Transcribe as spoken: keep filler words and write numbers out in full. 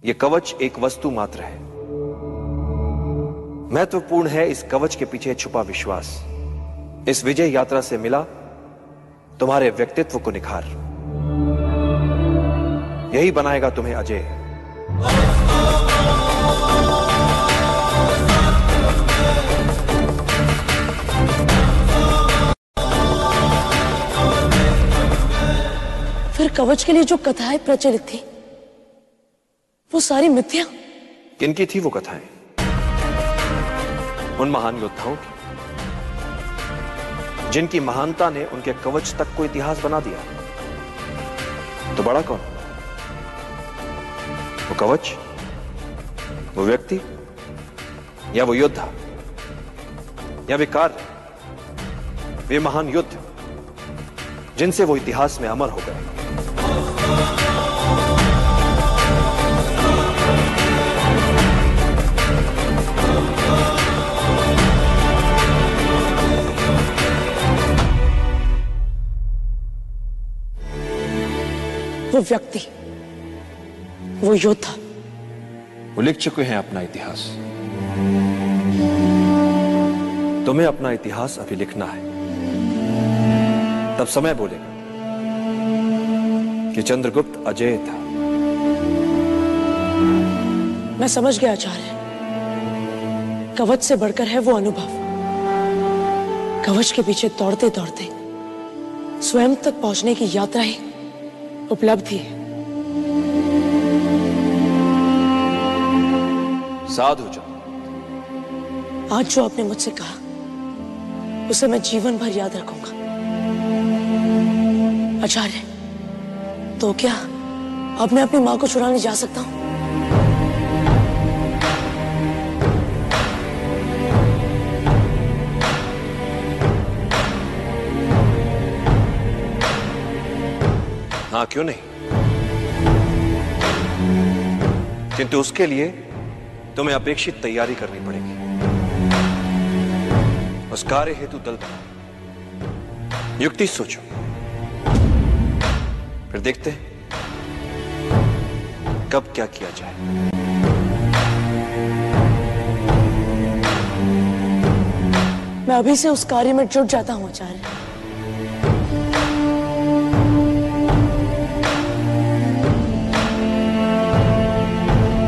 यह कवच एक वस्तु मात्र है। महत्वपूर्ण है इस कवच के पीछे छुपा विश्वास। इस विजय यात्रा से मिला तुम्हारे व्यक्तित्व को निखार। यही बनाएगा तुम्हें अजय। फिर कवच के लिए जो कथाएं प्रचलित थी वो सारी मिथ्या? किनकी थी वो कथाएं? उन महान योद्धाओं की जिनकी महानता ने उनके कवच तक को इतिहास बना दिया। तो बड़ा कौन? वो कवच, वो व्यक्ति, या वो योद्धा, या वे कार्य, वे महान युद्ध जिनसे वो इतिहास में अमर हो गए। वो व्यक्ति, वो योद्धा, वो लिख चुके हैं अपना इतिहास। तुम्हें अपना इतिहास अभी लिखना है। तब समय बोलेगा कि चंद्रगुप्त अजेय था। मैं समझ गया आचार्य, कवच से बढ़कर है वो अनुभव। कवच के पीछे दौड़ते दौड़ते स्वयं तक पहुंचने की यात्रा ही उपलब्धि है। साधु जो आज जो आपने मुझसे कहा उसे मैं जीवन भर याद रखूंगा। आचार्य, तो क्या अब मैं अपनी मां को चुराने जा सकता हूं? हाँ, क्यों नहीं? किंतु उसके लिए तुम्हें अपेक्षित तैयारी करनी पड़ेगी। उस कार्य हेतु दल बनाओ, युक्ति सोचो, फिर देखते हैं कब क्या किया जाए। मैं अभी से उस कार्य में जुट जाता हूं आचार्य।